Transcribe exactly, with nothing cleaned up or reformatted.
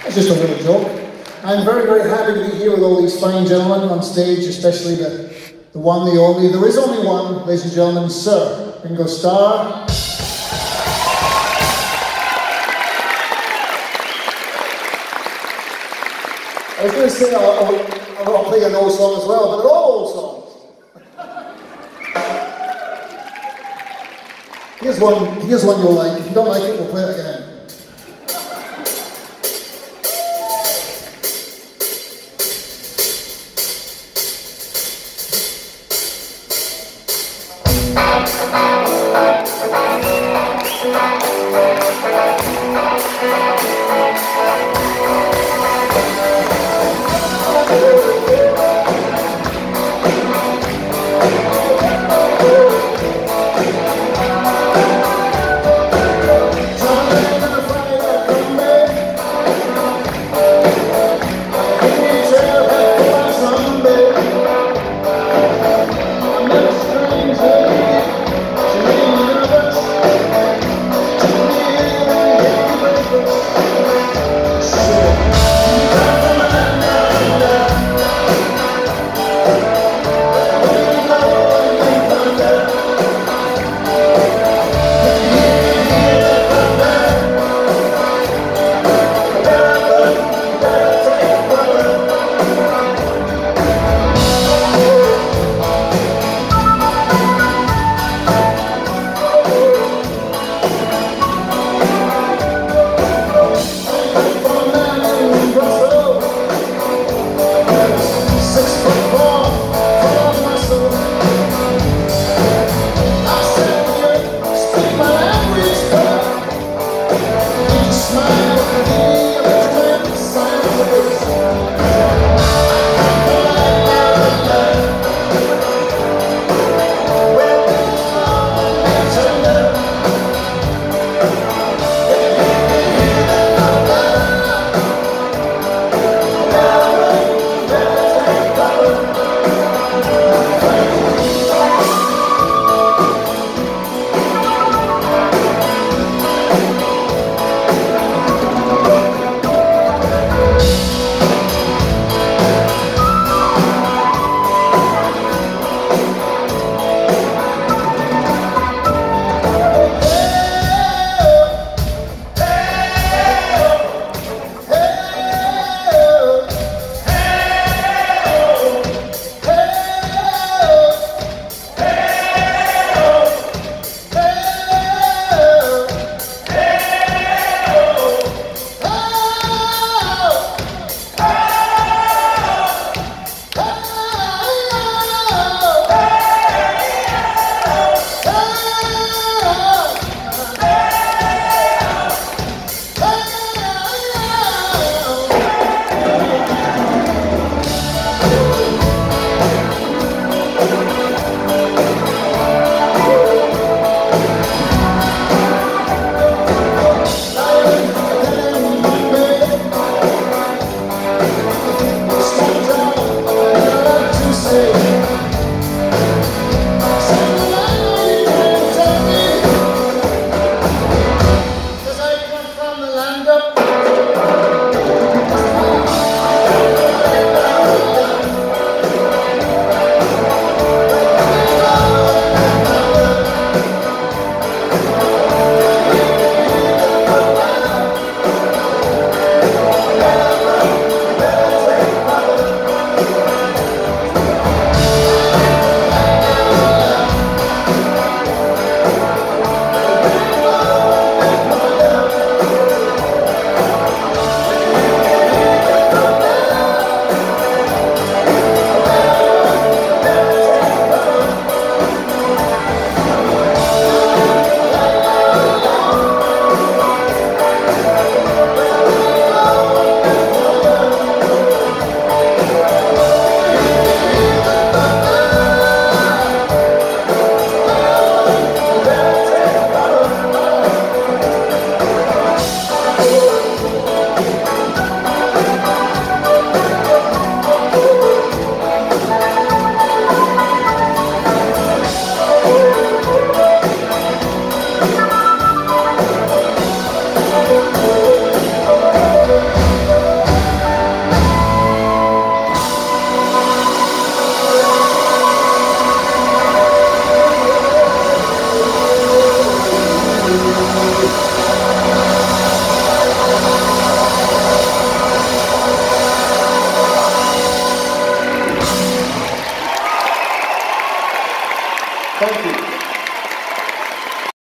It's just a little joke. I'm very, very happy to be here with all these fine gentlemen on stage, especially the, the one, the only. There is only one, ladies and gentlemen, Sir Ringo Starr. I was going to say I'll, I'll, I'll play an old song as well, but they're all old songs. Here's one, here's one you'll like. If you don't like it, we'll play it again. Something Thank you.